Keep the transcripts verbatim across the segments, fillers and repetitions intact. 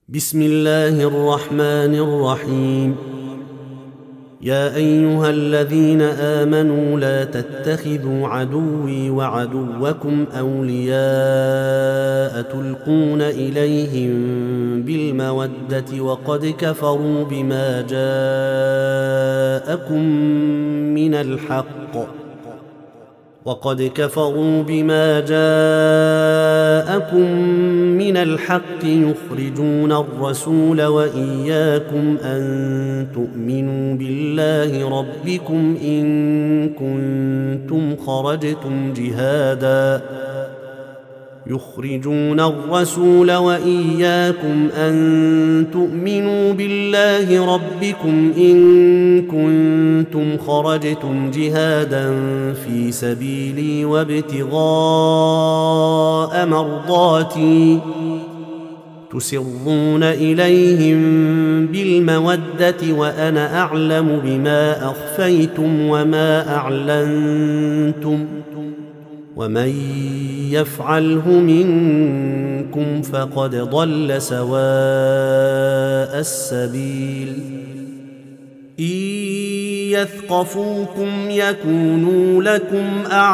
بسم الله الرحمن الرحيم. يا أيها الذين آمنوا لا تتخذوا عدوي وعدوكم أولياء تلقون إليهم بالمودة وقد كفروا بما جاءكم من الحق وقد كفروا بما جاءكم من الحق يخرجون الرسول وإياكم أن تؤمنوا بالله ربكم إن كنتم خرجتم جهادا يخرجون الرسول وإياكم أن تؤمنوا بالله ربكم إن كنتم خرجتم جهادا في سبيلي وابتغاء مرضاتي تسرون إليهم بالمودة وأنا أعلم بما أخفيتم وما أعلنتم ومن يفعله منكم فقد ضل سواء السبيل. إن يثقفوكم يكونوا لكم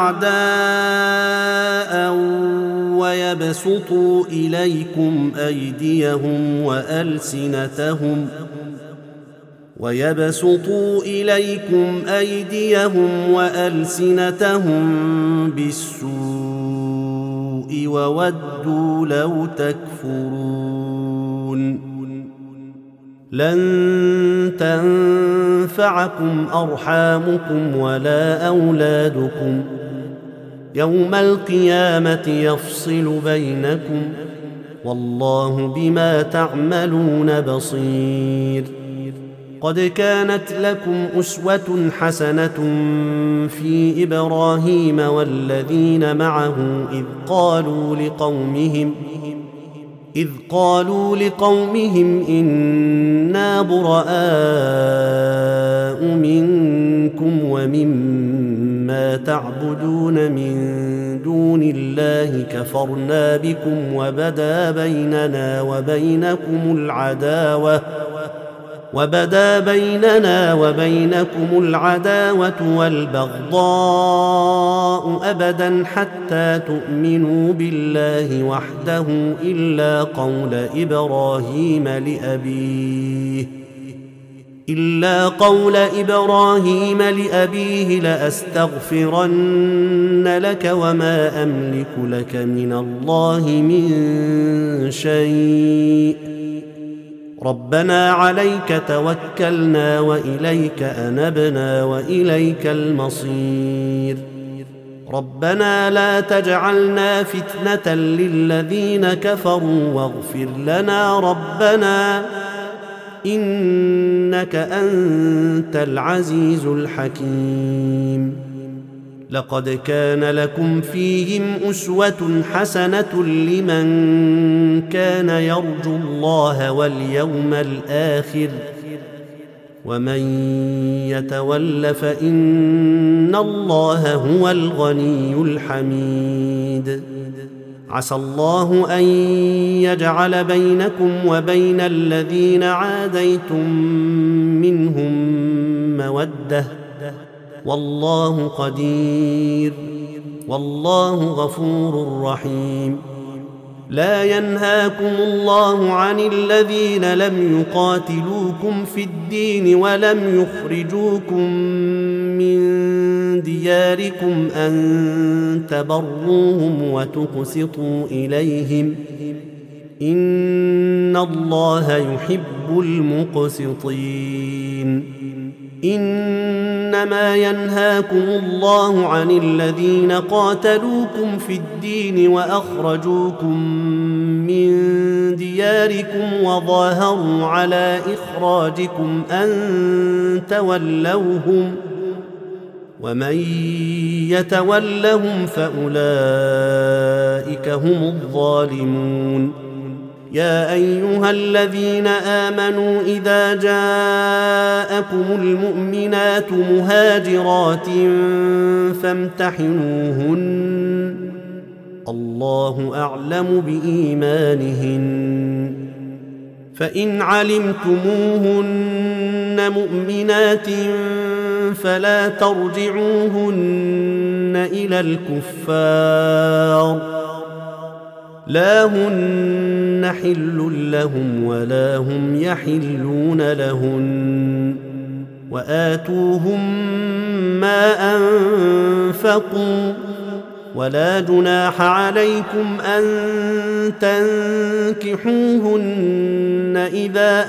أعداء ويبسطوا إليكم أيديهم وألسنتهم ويبسطوا إليكم أيديهم وألسنتهم بالسوء وودوا لو تكفرون. لن تنفعكم أرحامكم ولا أولادكم يوم القيامة يفصل بينكم والله بما تعملون بصير. قد كانت لكم أسوة حسنة في إبراهيم والذين معه إذ قالوا لقومهم إذ قالوا لقومهم إنا براء منكم ومما تعبدون من دون الله كفرنا بكم وبدا بيننا وبينكم العداوة وبدا بيننا وبينكم العداوة والبغضاء أبدا حتى تؤمنوا بالله وحده إلا قول إبراهيم لأبيه إلا قول إبراهيم لأبيه لأستغفرن لك وما أملك لك من الله من شيء ربنا عليك توكلنا وإليك أنبنا وإليك المصير. ربنا لا تجعلنا فتنة للذين كفروا واغفر لنا ربنا إنك أنت العزيز الحكيم. لقد كان لكم فيهم أسوة حسنة لمن كان يرجو الله واليوم الآخر ومن يتول فإن الله هو الغني الحميد. عسى الله أن يجعل بينكم وبين الذين عاديتم منهم مودة والله قدير والله غفور رحيم. لا ينهاكم الله عن الذين لم يقاتلوكم في الدين ولم يخرجوكم من دياركم أن تبروهم وتقسطوا إليهم إن الله يحب المقسطين. إنما ينهاكم الله عن الذين قاتلوكم في الدين وأخرجوكم من دياركم وظاهروا على إخراجكم أن تولوهم ومن يتولهم فأولئك هم الظالمون. يا أيها الذين آمنوا إذا جاءكم المؤمنات مهاجرات فامتحنوهن الله أعلم بإيمانهن فإن علمتموهن مؤمنات فلا ترجعوهن إلى الكفار لا هن حل لهم ولا هم يحلون لهن وآتوهم ما أنفقوا ولا جناح عليكم أن تنكحوهن إذا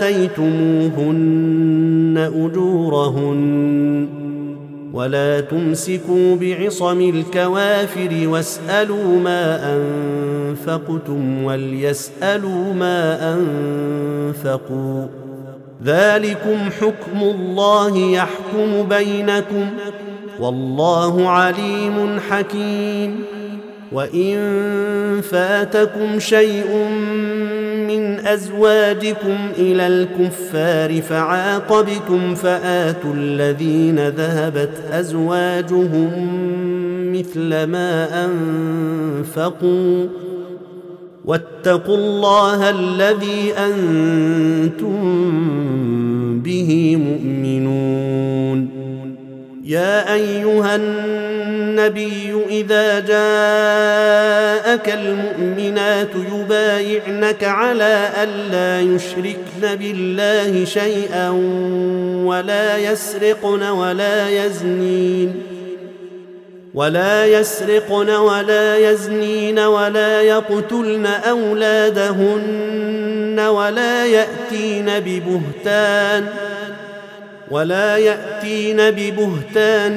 آتيتموهن أجورهن ولا تمسكوا بعصم الكوافر واسألوا ما أنفقتم وليسألوا ما أنفقوا ذلكم حكم الله يحكم بينكم والله عليم حكيم وإن فاتكم شيء من أزواجكم إلى الكفار فعاقبتم فآتوا الذين ذهبت أزواجهم مثل ما أنفقوا واتقوا الله الذي أنتم به مؤمنون يا أيها النبي إذا جاءك المؤمنات يبايعنك على ألا يشركن بالله شيئا ولا يسرقن ولا يزنين ولا يسرقن ولا يزنين ولا يقتلن أولادهن ولا يأتين ببهتان ولا يأتين ببهتان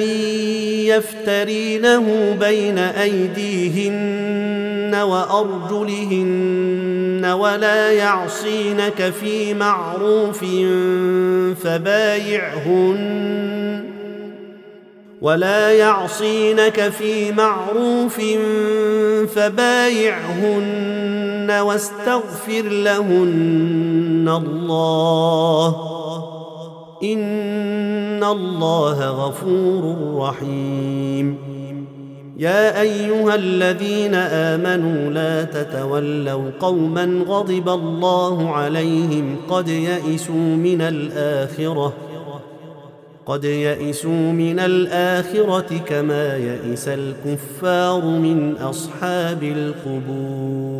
يفترينه بين أيديهن وأرجلهن ولا يعصينك في معروف فبايعهن ولا يعصينك في معروف فبايعهن واستغفر لهن الله إن الله غفور رحيم يا أيها الذين آمنوا لا تتولوا قوما غضب الله عليهم قد يئسوا من الآخرة قد يئسوا من الآخرة كما يئس الكفار من أصحاب القبور